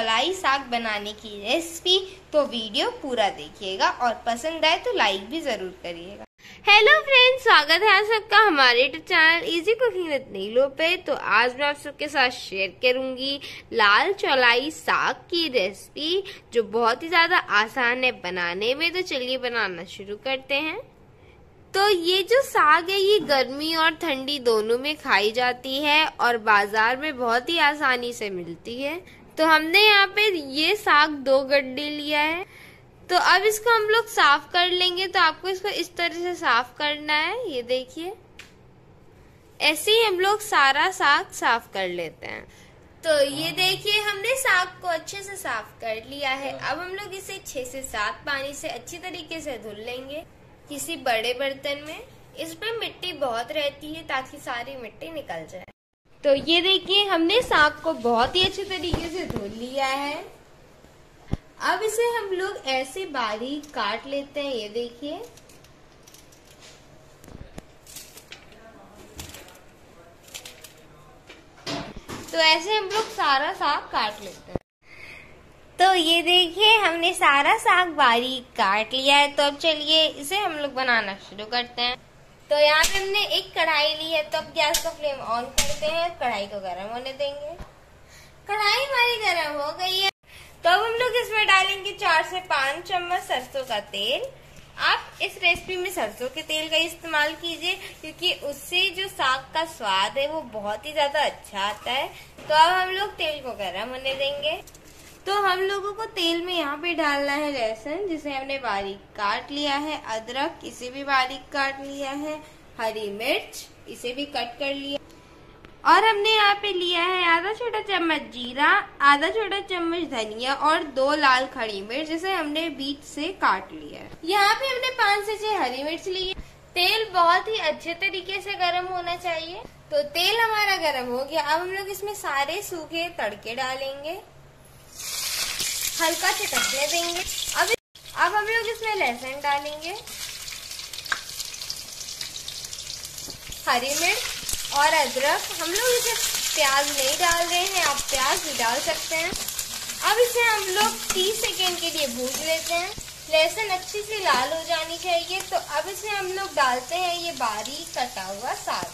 चौलाई साग बनाने की रेसिपी, तो वीडियो पूरा देखिएगा और पसंद आए तो लाइक भी जरूर करिएगा। हेलो फ्रेंड्स, स्वागत है आप सबका हमारे YouTube channel easy cooking with Neelu पे। तो आज मैं आप सबके साथ शेयर करूंगी लाल चौलाई साग की रेसिपी, जो बहुत ही ज्यादा आसान है बनाने में। तो चलिए बनाना शुरू करते हैं। तो ये जो साग है ये गर्मी और ठंडी दोनों में खाई जाती है और बाजार में बहुत ही आसानी से मिलती है। तो हमने यहाँ पे ये साग 2 गड्ढे लिया है। तो अब इसको हम लोग साफ कर लेंगे। तो आपको इसको इस तरह से साफ करना है, ये देखिए। ऐसे ही हम लोग सारा साग साफ कर लेते हैं। तो ये देखिए हमने साग को अच्छे से साफ कर लिया है। अब हम लोग इसे 6 से 7 पानी से अच्छी तरीके से धुल लेंगे किसी बड़े बर्तन में। इसमें मिट्टी बहुत रहती है ताकि सारी मिट्टी निकल जाए। तो ये देखिए हमने साग को बहुत ही अच्छे तरीके से धुल लिया है। अब इसे हम लोग ऐसे बारीक काट लेते हैं, ये देखिए। तो ऐसे हम लोग सारा साग काट लेते हैं। तो ये देखिए हमने सारा साग बारीक काट लिया है। तो अब चलिए इसे हम लोग बनाना शुरू करते हैं। तो यहाँ पे हमने एक कढ़ाई ली है। तो अब गैस का फ्लेम ऑन करते हैं, कढ़ाई को गर्म होने देंगे। कढ़ाई हमारी गर्म हो गई है। तो अब हम लोग इसमें डालेंगे 4 से 5 चम्मच सरसों का तेल। आप इस रेसिपी में सरसों के तेल का इस्तेमाल कीजिए, क्योंकि उससे जो साग का स्वाद है वो बहुत ही ज्यादा अच्छा आता है। तो अब हम लोग तेल को गर्म होने देंगे। तो हम लोगों को तेल में यहाँ पे डालना है लहसुन, जिसे हमने बारीक काट लिया है। अदरक, इसे भी बारीक काट लिया है। हरी मिर्च, इसे भी कट कर लिया। और हमने यहाँ पे लिया है आधा छोटा चम्मच जीरा, आधा छोटा चम्मच धनिया और 2 लाल खड़ी मिर्च, जिसे हमने बीच से काट लिया है। यहाँ पे हमने 5 से 6 हरी मिर्च ली है। तेल बहुत ही अच्छे तरीके से गर्म होना चाहिए। तो तेल हमारा गर्म हो गया। अब हम लोग इसमें सारे सूखे तड़के डालेंगे, हल्का से कटने देंगे। अब हम लोग इसमें लहसुन डालेंगे, हरी मिर्च और अदरक। हम लोग इसे प्याज नहीं डाल रहे हैं, आप प्याज भी डाल सकते हैं। अब इसे हम लोग 30 सेकेंड के लिए भून लेते हैं। लहसुन अच्छी से लाल हो जानी चाहिए। तो अब इसे हम लोग डालते हैं ये बारीक कटा हुआ साग।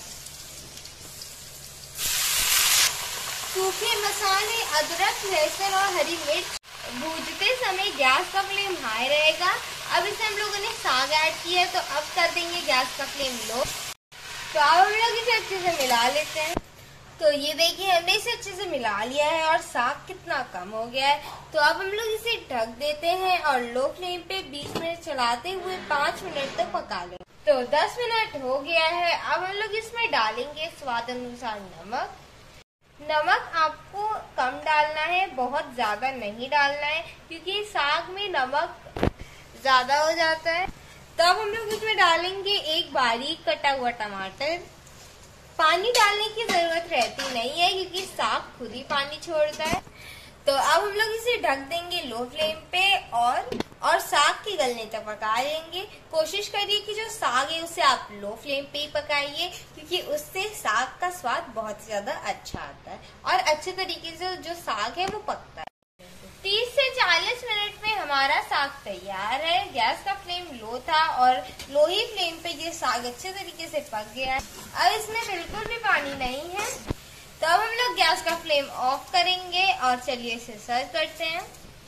सूखे मसाले, अदरक, लहसुन और हरी मिर्च भूनते समय गैस का फ्लेम हाई रहेगा। अब इसे हम लोगों ने साग ऐड किया है, तो अब कर देंगे गैस का फ्लेम लो। तो अब हम लोग इसे अच्छे से मिला लेते हैं। तो ये देखिए हमने इसे अच्छे से मिला लिया है और साग कितना कम हो गया है। तो अब हम लोग इसे ढक देते हैं और लो फ्लेम पे 20 मिनट चलाते हुए 5 मिनट तक पका लें। तो 10 मिनट हो गया है। अब हम लोग इसमें डालेंगे स्वाद अनुसार नमक। नमक आपको कम डालना है, बहुत ज्यादा नहीं डालना है, क्योंकि साग में नमक ज्यादा हो जाता है। तब हम लोग इसमें डालेंगे एक बारीक कटा हुआ टमाटर। पानी डालने की जरूरत रहती नहीं है, क्योंकि साग खुद ही पानी छोड़ता है। तो अब हम लोग इसे ढक देंगे लो फ्लेम पे और साग की गलने तक पका लेंगे। कोशिश करिए कि जो साग है उसे आप लो फ्लेम पे ही पकाइए, क्योंकि उससे साग का स्वाद बहुत ज्यादा अच्छा आता है और अच्छे तरीके से जो साग है वो पकता है। 30 से 40 मिनट में हमारा साग तैयार है। गैस का फ्लेम लो था और लो ही फ्लेम पे ये साग अच्छे तरीके से पक गया है। अब इसमें बिल्कुल भी पानी नहीं है। तो अब हम लोग गैस का फ्लेम ऑफ करेंगे और चलिए इसे सर्व करते हैं।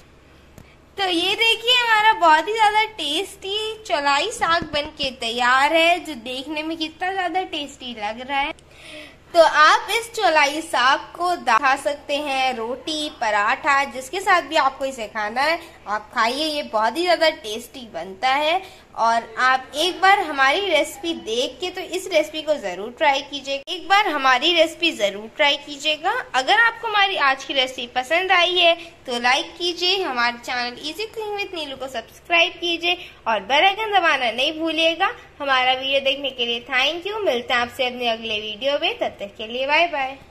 तो ये देखिए हमारा बहुत ही ज्यादा टेस्टी चौलाई साग बनके तैयार है, जो देखने में कितना ज्यादा टेस्टी लग रहा है। तो आप इस चौलाई साग को खा सकते हैं रोटी, पराठा, जिसके साथ भी आपको इसे खाना है आप खाइए। ये बहुत ही ज्यादा टेस्टी बनता है। और आप एक बार हमारी रेसिपी देख के तो इस रेसिपी को जरूर ट्राई कीजिएगा। एक बार हमारी रेसिपी जरूर ट्राई कीजिएगा। अगर आपको हमारी आज की रेसिपी पसंद आई है तो लाइक कीजिए, हमारे channel easy cooking with Neelu को सब्सक्राइब कीजिए और बेल आइकन दबाना नहीं भूलिएगा। हमारा वीडियो देखने के लिए थैंक यू। मिलते हैं आपसे अपने अगले वीडियो में, तब तक के लिए बाय बाय।